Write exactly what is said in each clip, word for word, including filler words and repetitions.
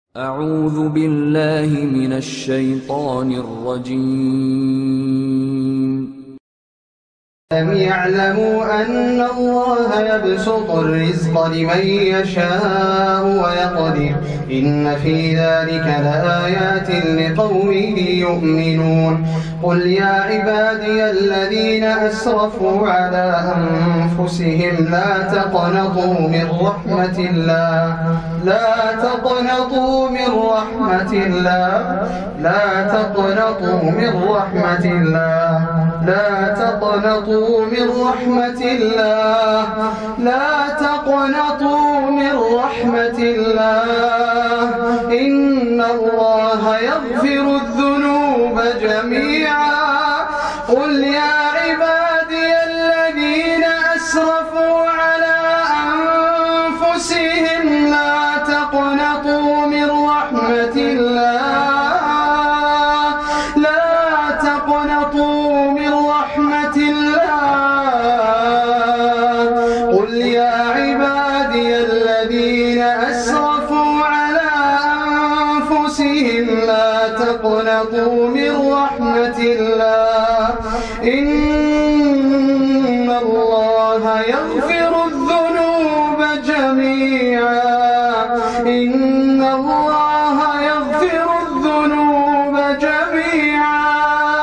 أعوذ بالله من الشيطان الرجيم. ألم يعلموا أن الله يبسط الرزق لمن يشاء ويقدر إن في ذلك لآيات لقوم يؤمنون. قل يا عبادي الذين أسرفوا على أنفسهم لا تقنطوا من رحمة الله لا تقنطوا من رحمة الله لا تقنطوا من رحمة الله لا تقنطوا من رحمة الله لا تقنطوا من رحمة الله إن الله يغفر الذنوب جميعا. قل يا عبادي الذين أسرفوا على أنفسهم لا تقنطوا من رحمة الله لا تقنطوا من رحمة الله قل يا عبادي الذين أسرفوا على أنفسهم لا تقنطوا من رحمة الله إن الله يغفر الذنوب جميعا إن الله يغفر الذنوب جميعا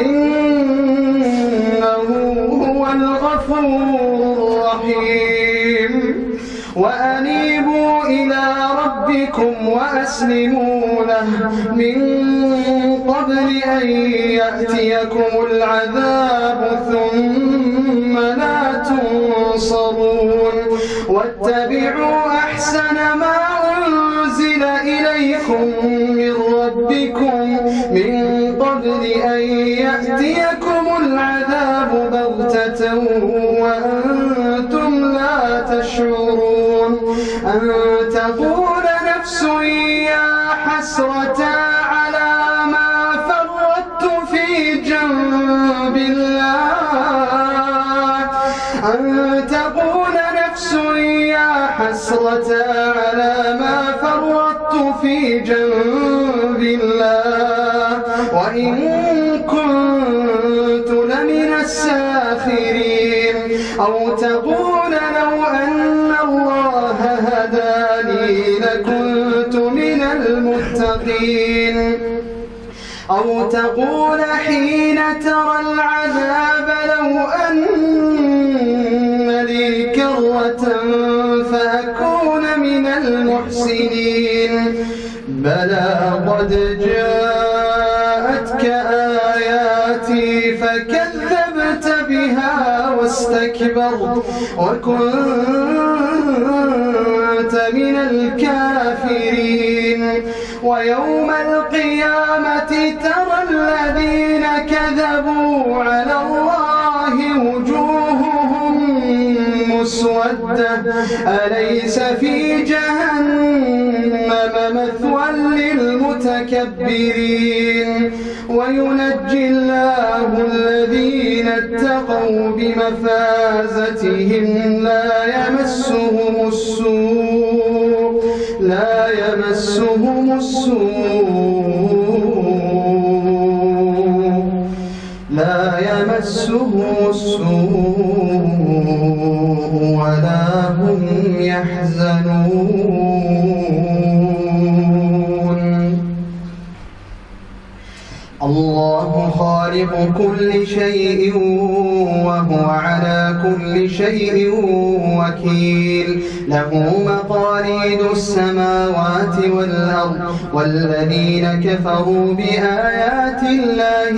إنه هو الغفور الرحيم. وأنيبوا إلى ربكم وأسلموا له من قبل أن يأتيكم العذاب ثم لا تنصرون. واتبعوا أحسن ما أنزل إليكم من ربكم من قبل أن يأتيكم العذاب بغتة وأنتم لا تشعرون. أن تقول نفس يا حسرة على ما فرطت في جنب الله أن تقول نفس يا حسرة على ما فرطت في جنب الله وإن كنت لمن الساخرين. أو تقول لو أن الله هداني لكنت من المتقين. أو تقول حين ترى العذاب لو أن لي كرة فأكون من المحسنين. بلى قد جاءتك آياتي فكذبت بها واستكبرت وكنت من الكافرين. ويوم القيامة ترى الذين كذبوا على الله وجوههم مسودة أليس في جهنم مثوى للمتكبرين. وينجي الله الذين اتقوا بمفازتهم لا يمسهم السوء لا يمسهم السوء لا يمسهم السوء ولا هم يحزنون. الله خالق كل شيء وهو على كل شيء وكيل. له مقاليد السماوات والأرض والذين كفروا بآيات الله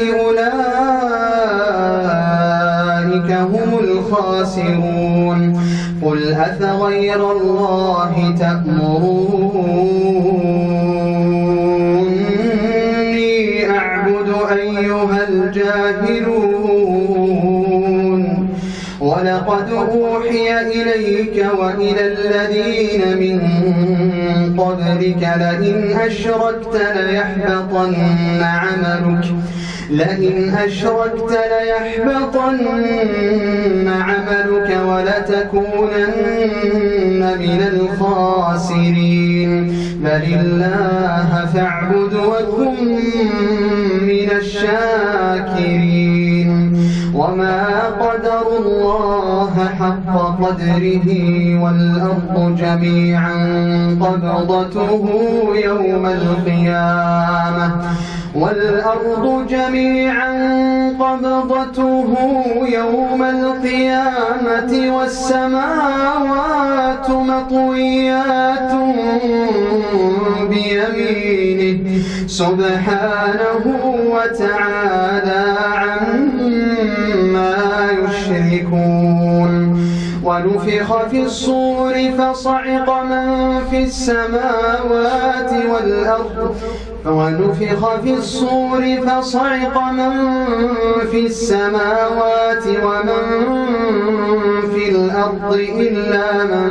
أولئك هم الخاسرون. قل أفغير الله تأمروني أعبد أيها الجاهلون. ولقد أوحي إليك وإلى الذين من قبلك لئن أشركت ليحبطن عملك لئن أشركت ليحبطن عملك ولتكونن من الخاسرين بل الله فاعبد وكن من الشاكرين وما قدروا الله حق قدره والأرض جميعا قبضته يوم القيامة والأرض جميعا قبضته يوم القيامة والسماوات مطويات بيمينه سبحانه وتعالى عما يشركون ونفخ في الصور فصعق من في السماوات والأرض ونفخ في الصور فصعق من في السماوات ومن في الأرض إلا من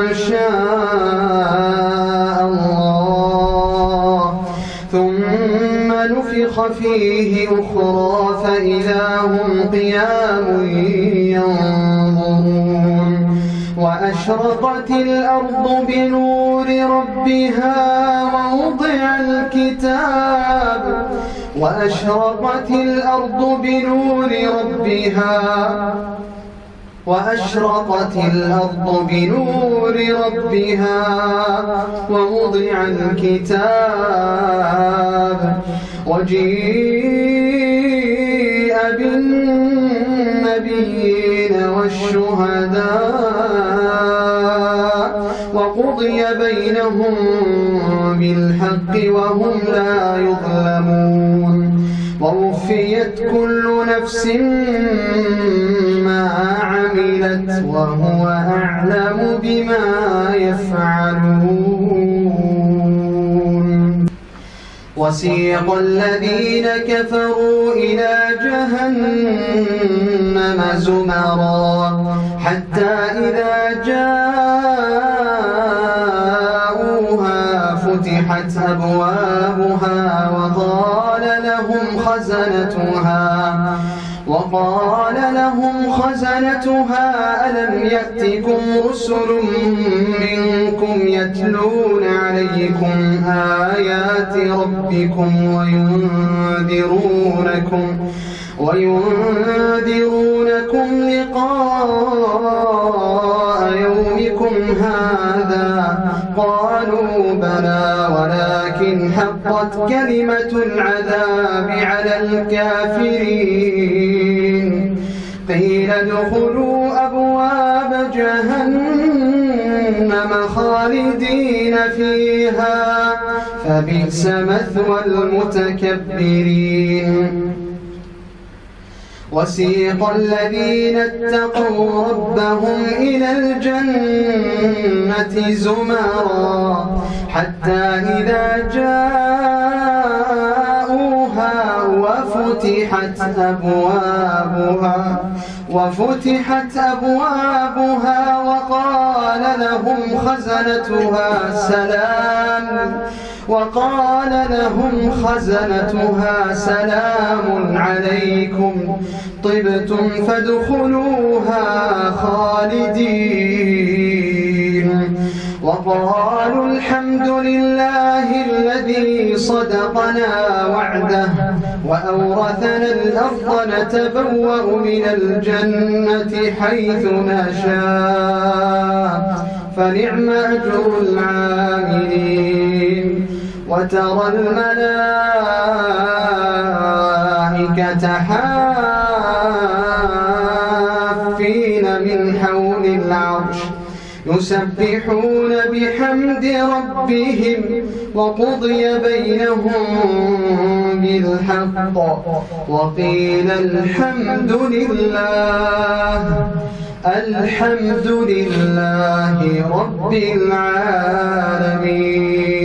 شاء الله ثم نفخ فيه أخرى فإذا هم قيام ينظرون وأشرقت الأرض بنور ربها ووضع الكتاب وأشرقت الأرض بنور ربها وأشرقت الأرض بنور ربها ووضع الكتاب وجيء بالنبيين والشهداء وقضي بينهم بالحق وهم لا يظلمون ووفيت كل نفس ما عملت وهو أعلم بما يفعلون وسيق الذين كفروا إلى جهنم زمرا حتى إذا جاءوها فتحت أبوابها وقال لهم خزنتها وقال لهم خزنتها ألم يأتكم رسل منكم يتلون عليكم آيات ربكم وينذرونكم وينذرونكم لقاء يومكم هذا قالوا بلى ولكن حقت كلمة العذاب على الكافرين قيل ادخلوا أبواب جهنم خالدين فيها فبئس مثوى المتكبرين وسيق الذين اتقوا ربهم إلى الجنة زمرا حتى إذا جاءوها وفتحت أبوابها وفتحت أبوابها وقال لهم خزنتها سلام وقال لهم خزنتها سلام عليكم طبتم فادخلوها خالدين وقالوا الحمد لله الذي صدقنا وعده وأورثنا الأرض نتبوأ من الجنة حيث نشاء فنعم أجر العاملين وترى الملائكة حافين من حول العرش يسبحون بحمد ربهم وقضي بينهم بالحق وقيل الحمد لله الحمد لله رب العالمين.